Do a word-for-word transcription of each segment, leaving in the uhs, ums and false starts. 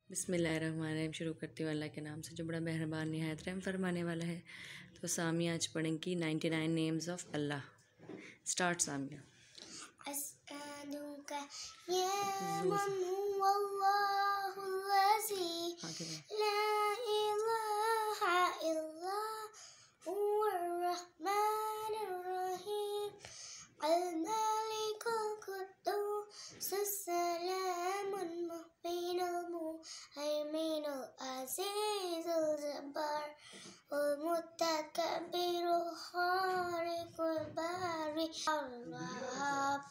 बिस्मिल्लाहिर्रहमानिर्रहीम। शुरू करती हूँ अल्लाह के नाम से जो बड़ा मेहरबान निहायत रहम फरमाने वाला है। तो सामिया आज पढ़ेंगी ninety nine names of Allah. Start Samia. अस्अलुका या मन हुवल्लाहुल्लज़ी ला इलाहा इल्ला हुवर रहमानिर रहीम अल मलिकुल कुद्दूस सलामुल मुमिनुल मुहैमिनुल अज़ीज़ुल जब्बार वल मुतकब्बिरुल खालिकुल बारी अल-वहाब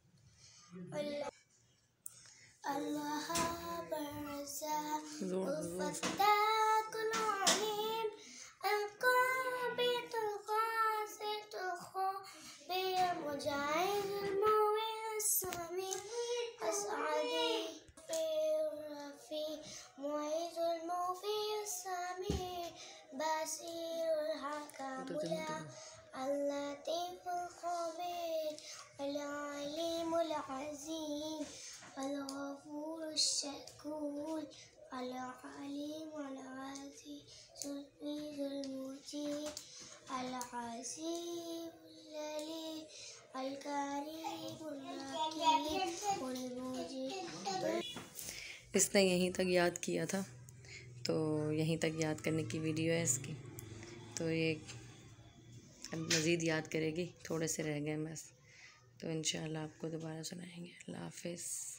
अल-वहाब अर-रज़्ज़ाक़ुल फ़त्ताकुल अलीम अल-क़ाबिदुल क़ासितुल ख़ाबिरुल मुजाहिदुल मु'मिनुस समी अस-सादी रफ़ी मुईज़ुल मुफ़ीस समी बसीरुल हकामुल अल-लतीफ़ुल ख़बीर अल-अलीमुल अज़ीम अल-गफ़ूरुश शकूर अल-अलीमुल अज़ीज़ुल मुजीब अल-अज़ीज़ुल अलीम अल-करीमुल हकीमुल मुजीब। इसने यहीं तक याद किया था, तो यहीं तक याद करने की वीडियो है इसकी। तो ये मज़ीद याद करेगी, थोड़े से रह गए बस, तो इंशाअल्लाह आपको दोबारा सुनाएंगे। अल्लाह हाफ़िज़।